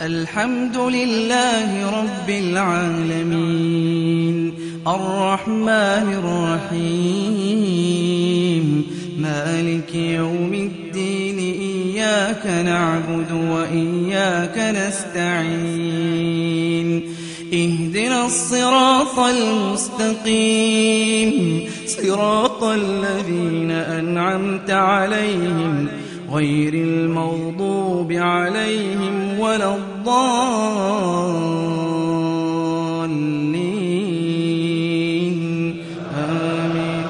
الحمد لله رب العالمين الرحمن الرحيم مالك يوم الدين إياك نعبد وإياك نستعين اهدنا الصراط المستقيم صراط الذين أنعمت عليهم غير المغضوب عليهم ولا الضالين آمين.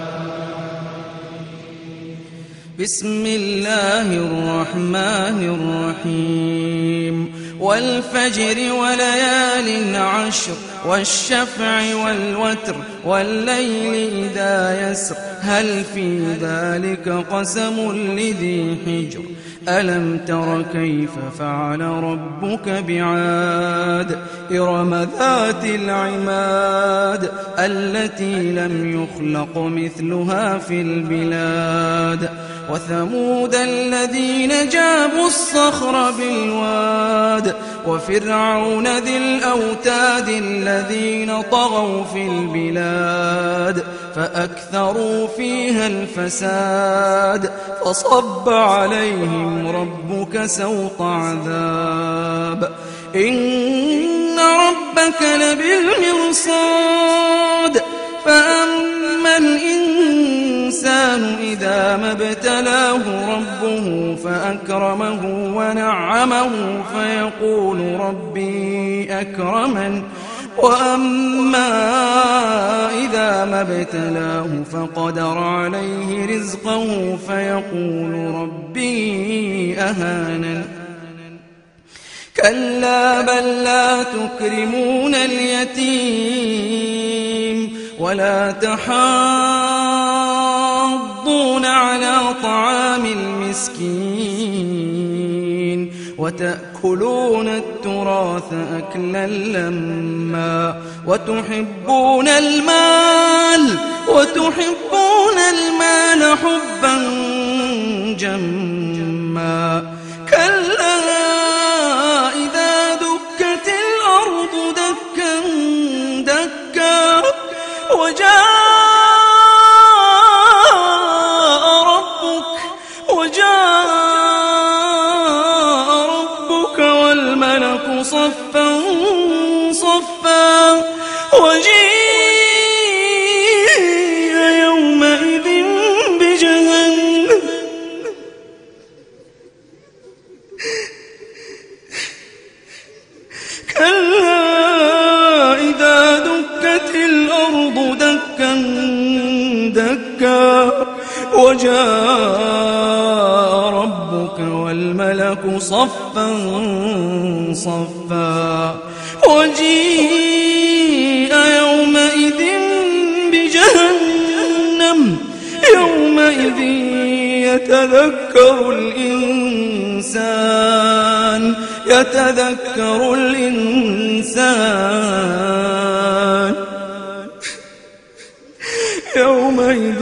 بسم الله الرحمن الرحيم والفجر وليال عشر والشفع والوتر والليل إذا يسر هل في ذلك قسم لذي حجر ألم تر كيف فعل ربك بعاد إرم ذات العماد التي لم يخلق مثلها في البلاد وثمود الذين جابوا الصخر بالواد وفرعون ذي الأوتاد الذين طغوا في البلاد فأكثروا فيها الفساد فصب عليهم ربك سوط عذاب إن ربك لبالمرصاد فأما الإنسان إذا ما ابتلاه ربه فأكرمه ونعمه فيقول ربي أكرمن وأما إذا ما ابتلاه فقدر عليه رزقه فيقول ربي أهانن كلا بل لا تكرمون اليتيم ولا تحاضون على طعام المسكين وتأكلون التراث أكلا لما وتحبون المال حبا جما كلا إذا دكت الأرض دكا دكا وجاء ربك والملك صفا صفا وجيء يومئذ بجهنم كلا إذا دكت الأرض دكا دكا وجاء ربك والملك صفا صفا وجيء يومئذ بجهنم يومئذ يتذكر الإنسان يومئذ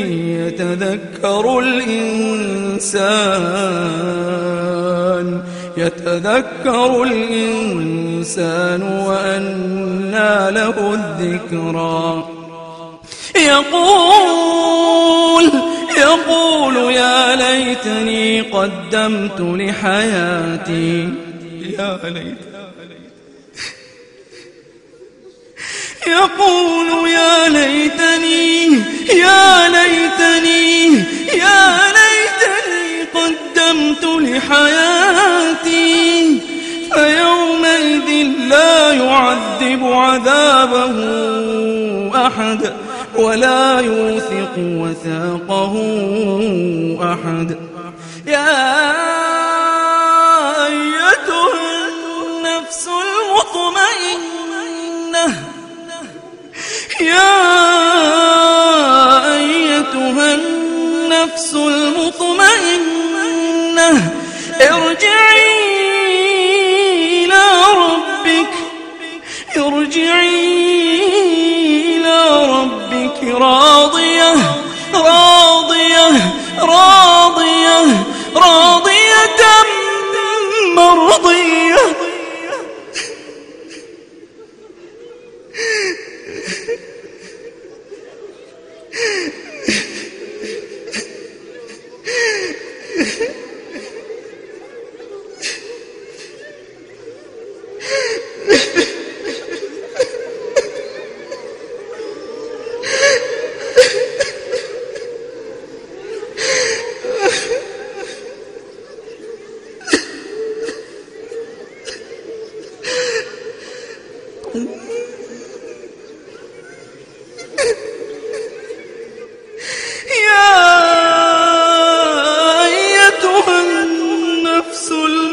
يتذكر الإنسان وأنى له الذكرى يقول يا ليتني قدمت لحياتي يقول يا ليتني قدمت لحياتي فيومئذ لا يعذب عذابه أحد ولا يوثق وثاقه أحد يا أيتها النفس المطمئنة ارجعي إلى ربك راضية راضية مرضية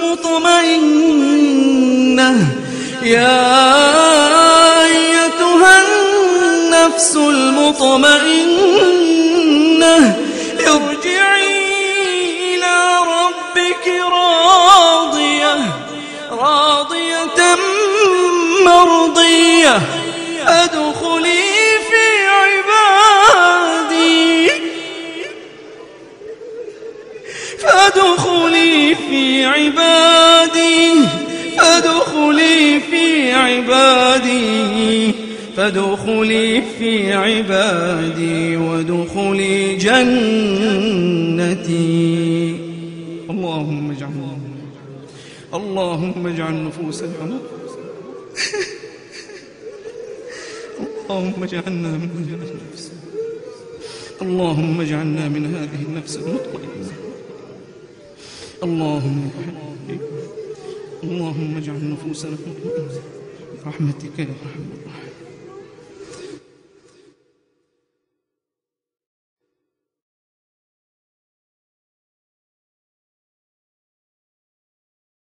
المطمئنة يا أيتها النفس المطمئنة ارجعي إلى ربك راضية مرضية فادخلي في عبادي وادخلي جنتي. اللهم اجعل نفوسنا اللهم اجعلنا من هذه النفس اللهم اجعلنا من هذه النفس المطمئنة. اللهم اجعل نفوسنا مطمئنة برحمتك يا رحمن الرحيم.